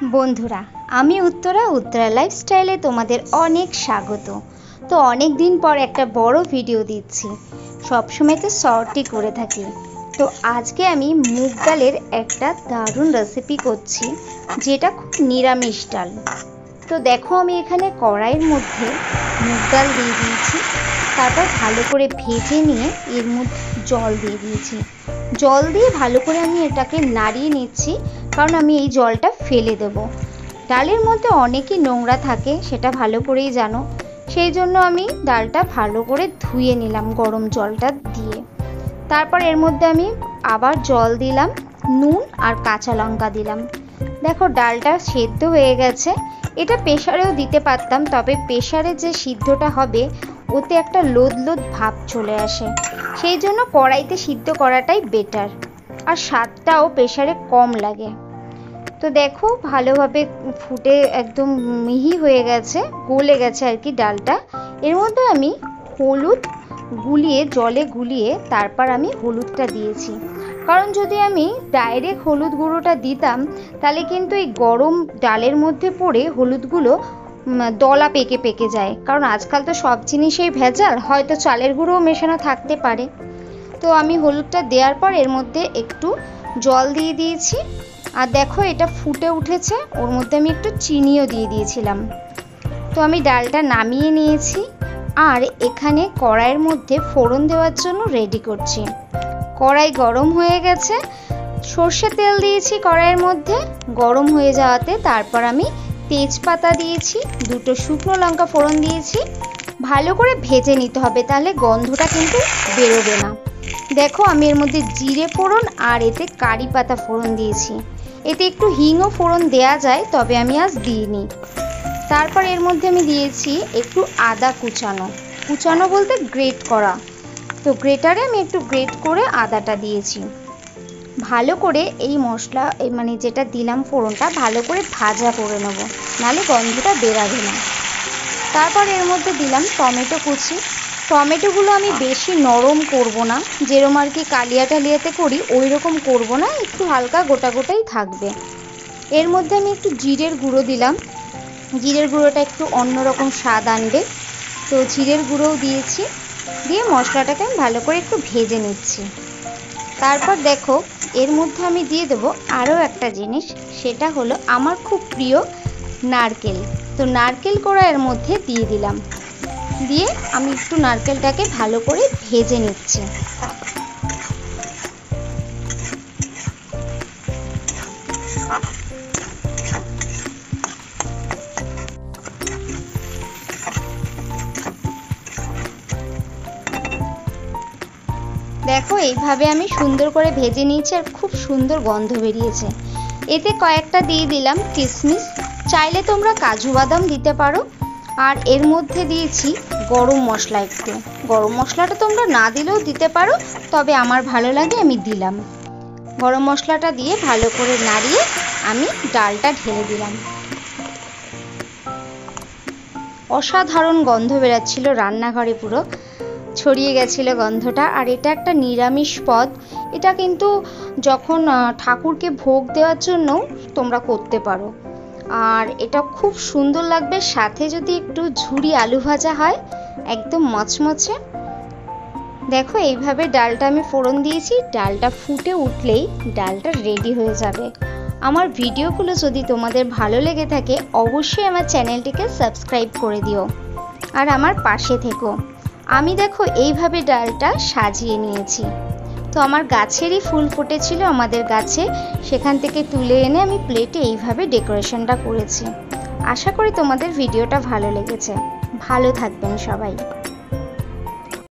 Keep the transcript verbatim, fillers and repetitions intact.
বন্ধুরা, আমি উত্তরা উত্তরা লাইফস্টাইলে তোমাদের অনেক স্বাগত। তো অনেক দিন পর একটা বড় ভিডিও দিচ্ছি, সবসময় তো শর্টই করে থাকি। তো আজকে আমি মুগ ডালের একটা দারুণ রেসিপি করছি, যেটা খুব নিরামিষ ডাল। তো দেখো, আমি এখানে কড়াইয়ের মধ্যে মুগ ডাল দিয়ে দিয়েছি, তারপর ভালো করে ভেজে নিয়ে এর মধ্যে জল দিয়ে দিয়েছি। জল দিয়ে ভালো করে আমি এটাকে নাড়িয়ে নিচ্ছি, কারণ আমি এই জলটা ফেলে দেব। ডালের মধ্যে অনেকই নোংরা থাকে, সেটা ভালো করেই জানো। সেই জন্য আমি ডালটা ভালো করে ধুয়ে নিলাম গরম জলটা দিয়ে। তারপর এর মধ্যে আমি আবার জল দিলাম, নুন আর কাঁচা লঙ্কা দিলাম। দেখো, ডালটা সেদ্ধ হয়ে গেছে। এটা প্রেসারেও দিতে পারতাম, তবে প্রেসারে যে সিদ্ধটা হবে ওতে একটা লোদ লোদ ভাব চলে আসে, সেই জন্য কড়াইতে সিদ্ধ করাটাই বেটার, আর স্বাদটাও প্রেসারে কম লাগে। তো দেখো, ভালোভাবে ফুটে একদম মিহি হয়ে গেছে, গলে গেছে আর কি ডালটা। এর মধ্যে আমি হলুদ গুলিয়ে জলে গুলিয়ে তারপর আমি হলুদটা দিয়েছি, কারণ যদি আমি ডাইরেক্ট হলুদ গুঁড়োটা দিতাম তাহলে কিন্তু এই গরম ডালের মধ্যে পড়ে হলুদগুলো দলা পেকে পেকে যায়, কারণ আজকাল তো সব জিনিসেই ভেজাল, হয়তো চালের গুঁড়োও মেশানো থাকতে পারে। তো আমি হলুদটা দেওয়ার পর এর মধ্যে একটু জল দিয়ে দিয়েছি, আর দেখো এটা ফুটে উঠেছে। ওর মধ্যে আমি একটু চিনিও দিয়ে দিয়েছিলাম। তো আমি ডালটা নামিয়ে নিয়েছি, আর এখানে কড়াইয়ের মধ্যে ফোড়ন দেওয়ার জন্য রেডি করছি। কড়াই গরম হয়ে গেছে, সর্ষে তেল দিয়েছি কড়াইয়ের মধ্যে। গরম হয়ে যাওয়াতে তারপর আমি তেজপাতা দিয়েছি, দুটো শুকনো লঙ্কা ফোড়ন দিয়েছি। ভালো করে ভেজে নিতে হবে, তাহলে গন্ধটা কিন্তু বেরোবে না। দেখো, আমি এর মধ্যে জিরে ফোড়ন আর এতে কারি পাতা ফোড়ন দিয়েছি। এতে একটু হিংও ফোড়ন দেয়া যায়, তবে আমি আজ দিইনি। তারপর এর মধ্যে আমি দিয়েছি একটু আদা কুচানো, কুচানো বলতে গ্রেট করা। তো গ্রেটারে আমি একটু গ্রেট করে আদাটা দিয়েছি। ভালো করে এই মশলা এই মানে যেটা দিলাম ফোড়নটা ভালো করে ভাজা করে নেব, নাহলে গন্ধটা বেরাবে না। তারপর এর মধ্যে দিলাম টমেটো কুচি। টমেটোগুলো আমি বেশি নরম করব না, যেরকম আর কি কালিয়া টালিয়াতে করি ওই রকম করবো না, একটু হালকা গোটা গোটাই থাকবে। এর মধ্যে আমি একটু জিরের গুঁড়ো দিলাম, জিরের গুঁড়োটা একটু অন্যরকম স্বাদ আনবে। তো জিরের গুঁড়োও দিয়েছি, দিয়ে মশলাটাকে আমি ভালো করে একটু ভেজে নিচ্ছি। তারপর দেখো, এর মধ্যে আমি দিয়ে দেবো আরও একটা জিনিস, সেটা হলো আমার খুব প্রিয় নারকেল। তো নারকেল কোড়া এর মধ্যে দিয়ে দিলাম, দিয়ে আমি একটু নারকেলটাকে ভালো করে ভেজে নিচ্ছি। দেখো, এইভাবে আমি সুন্দর করে ভেজে নিয়েছি, আর খুব সুন্দর গন্ধ বেরিয়েছে। এতে কয়েকটা দিয়ে দিলাম কিশমিশ, চাইলে তোমরা কাজু বাদাম দিতে পারো। আর এর মধ্যে দিয়েছি গরম মশলা একটু। গরম মশলাটা তোমরা না দিলেও দিতে পারো, তবে আমার ভালো লাগে আমি দিলাম। গরম মশলাটা দিয়ে ভালো করে নাড়িয়ে আমি ডালটা ঢেলে দিলাম। অসাধারণ গন্ধ বেরাচ্ছিল, রান্নাঘরে পুরো ছড়িয়ে গেছিল গন্ধটা। আর এটা একটা নিরামিষ পদ, এটা কিন্তু যখন ঠাকুরকে ভোগ দেওয়ার জন্য তোমরা করতে পারো। আর এটা খুব সুন্দর লাগবে, সাথে যদি একটু ঝুরি আলু ভাজা হয় একদম মচমচে। দেখো, এইভাবে ডালটা আমি ফোড়ন দিয়েছি, ডালটা ফুটে উঠলেই ডালটা রেডি হয়ে যাবে। আমার ভিডিওগুলো যদি তোমাদের ভালো লেগে থাকে অবশ্যই আমার চ্যানেলটিকে সাবস্ক্রাইব করে দিও, আর আমার পাশে থেকো। আমি দেখো এইভাবে ডালটা সাজিয়ে নিয়েছি। তো আমার গাছেরই ফুল ফুটেছিল আমাদের গাছে, সেখান থেকে তুলে এনে আমি প্লেটে এইভাবে ডেকোরেশনটা করেছি। আশা করি তোমাদের ভিডিওটা ভালো লেগেছে। ভালো থাকবেন সবাই।